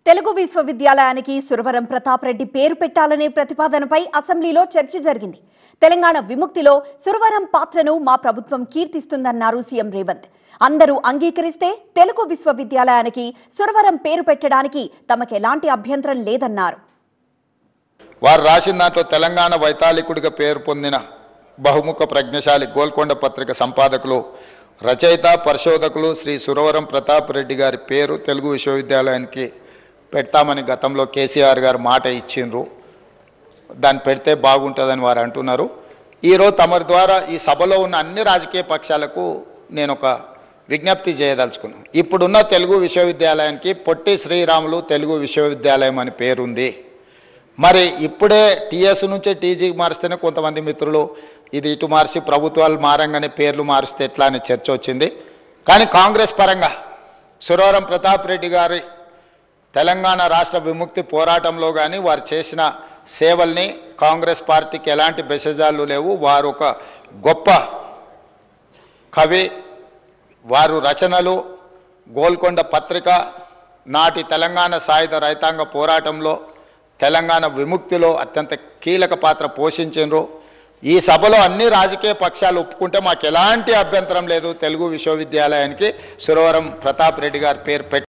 తెలుగు విశ్వవిద్యాలయానికి సురవరం ప్రతాప్ రెడ్డి పేరు పెట్టాలనే ప్రతిపాదనపై అసెంబ్లీలో చర్చ జరిగింది. తెలంగాణ విముక్తిలో సురవరం పాత్రను మా ప్రభుత్వం కీర్తిస్తుందన్నారు సీఎం రేవంత్. అందరూ అంగీకరిస్తే తెలుగు విశ్వవిద్యాలయానికి సురవరం పేరు పెట్టడానికి తమకెలాంటి అభ్యంతరం లేదన్నారు. వారు రాసిన దాంట్లో తెలంగాణ వైతాళికుడిగా పేరు పొందిన బహుముఖ ప్రజ్ఞశాలి గోల్కొండ పత్రిక సంపాదకులు రచయిత పరిశోధకులు శ్రీ సురవరం ప్రతాప్ రెడ్డి గారి పేరు తెలుగు విశ్వవిద్యాలయానికి పెడతామని గతంలో కేసీఆర్ గారు మాట ఇచ్చిండ్రు. దాన్ని పెడితే బాగుంటుందని వారు అంటున్నారు. ఈరోజు తమరి ద్వారా ఈ సభలో ఉన్న అన్ని రాజకీయ పక్షాలకు నేను ఒక విజ్ఞప్తి చేయదలుచుకున్నాను. ఇప్పుడున్న తెలుగు విశ్వవిద్యాలయానికి పొట్టి శ్రీరాములు తెలుగు విశ్వవిద్యాలయం అని పేరుంది. మరి ఇప్పుడే టీఎస్ నుంచి టీజీకి మారిస్తేనే కొంతమంది మిత్రులు ఇది ఇటు మార్చి ప్రభుత్వాలు మారంగానే పేర్లు మారిస్తే ఎట్లా అనే చర్చ వచ్చింది. కానీ కాంగ్రెస్ పరంగా సురవరం ప్రతాప్ రెడ్డి గారి తెలంగాణ రాష్ట్ర విముక్తి పోరాటంలో కానీ వారు చేసిన సేవల్ని కాంగ్రెస్ పార్టీకి ఎలాంటి బెసజాలు లేవు. వారు ఒక గొప్ప కవి, వారు రచనలు గోల్కొండ పత్రిక నాటి తెలంగాణ సాయుధ రైతాంగ పోరాటంలో తెలంగాణ విముక్తిలో అత్యంత కీలక పాత్ర పోషించారు. ఈ సభలో అన్ని రాజకీయ పక్షాలు ఒప్పుకుంటే మాకు ఎలాంటి అభ్యంతరం లేదు తెలుగు విశ్వవిద్యాలయానికి సురవరం ప్రతాప్ రెడ్డి గారి పేరు